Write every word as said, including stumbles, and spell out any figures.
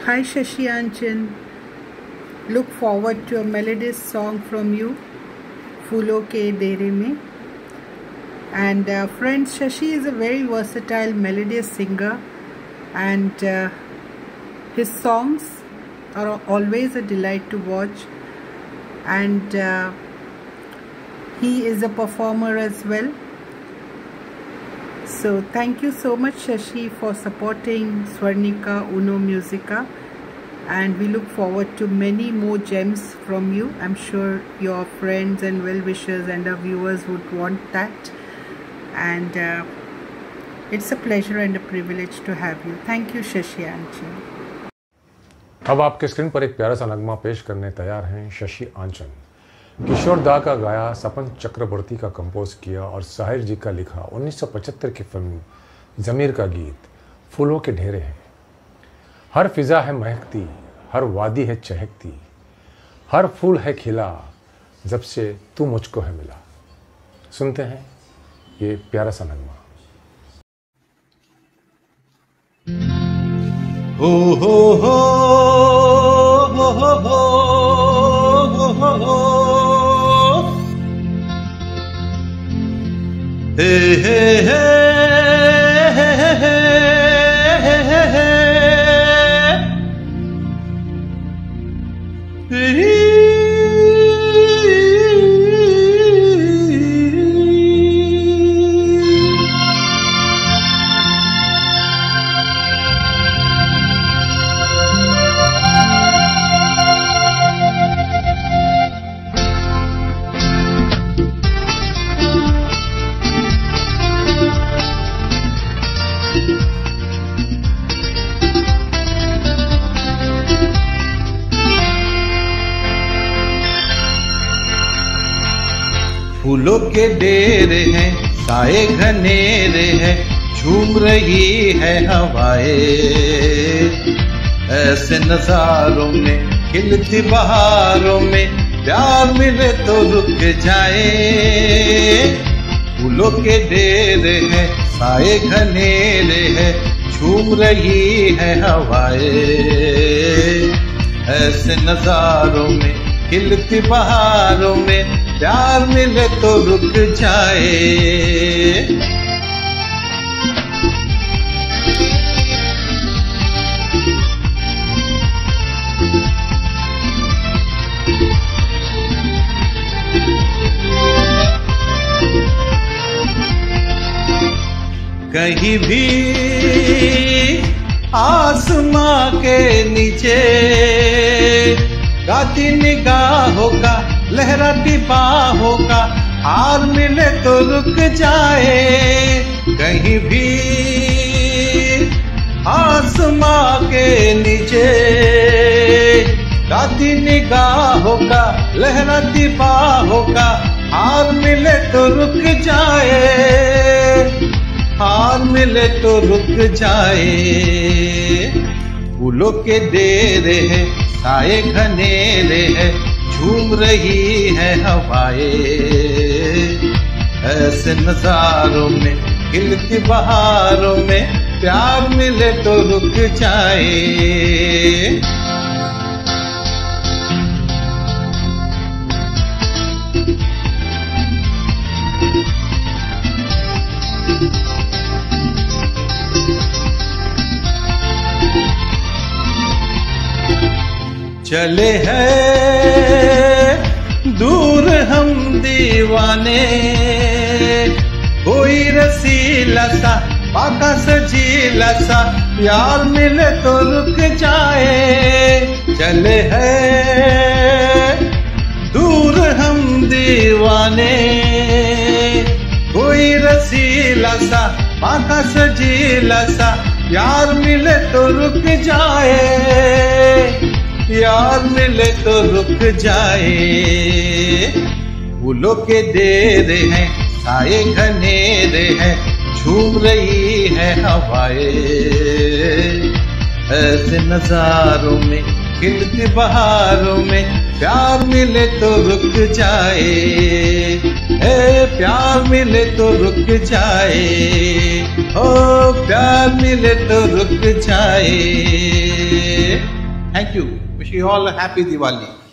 Hi Shashi Anchan, look forward to a melodious song from you, Phoolon ke Dere mein. And uh, friends, Shashi is a very versatile melodious singer, and uh, his songs are always a delight to watch, and uh, he is a performer as well. So thank you so much Shashi for supporting Swarnika Uno Musica, and we look forward to many more gems from you. I'm sure your friends and well-wishers and our viewers would want that, and uh, it's a pleasure and a privilege to have you. Thank you Shashi Anchan. अब आपके screen पर एक प्यारा सा नगमा पेश करने तैयार हैं शशि आंचन। किशोर दा का गाया, सपन चक्रवर्ती का कंपोज किया और साहिर जी का लिखा उन्नीस सौ पचहत्तर की फिल्म ज़मीर का गीत फूलों के ढेरे हैं। हर फिजा है महकती, हर वादी है चहकती, हर फूल है खिला, जब से तू मुझको है मिला। सुनते हैं ये प्यारा सा नगमा। हो हो हो हो हो हो हो हो हे हे हे हे हे हे हे फूलों के डेरे हैं, साए घनेरे हैं, झूम रही है हवाएं। ऐसे नजारों में, खिलती बहारों में, प्यार मिले तो रुक जाए। फूलों के डेरे हैं, साए घनेरे हैं, झूम रही है हवाएं। ऐसे नजारों में, खिलती बहारों में, प्यार मिले तो रुक जाए। कहीं भी आसमां के नीचे गाती निगाहों का, लहराती बाहों का हार मिले तो रुक जाए। कहीं भी आसमां के नीचे गाती निगाहों का, लहराती बाहों का हार मिले तो रुक जाए। हार मिले तो रुक जाए। फूलों के डेरे हैं, साए घनेरे हैं, झूम रही है हवाएं। ऐसे नजारों में, खिलती बहारों में, प्यार मिले तो रुक जाए। चले हैं दूर हम दीवाने, कोई रसीला सा, पाका सजीला सा, यार मिले तो रुक जाए। चले हैं दूर हम दीवाने, कोई रसीला सा, पाका सजीला सा, यार मिले तो रुक जाए। यार मिले तो रुक जाए। फूलों के डेरे हैं, साए घनेरे हैं, झूम रही है हवाएं। ऐसे नजारों में, खिलती बहारों में, प्यार मिले तो रुक जाए। ए प्यार मिले तो रुक जाए। ओ प्यार मिले तो रुक जाए। Thank you. Wish you all a happy Diwali.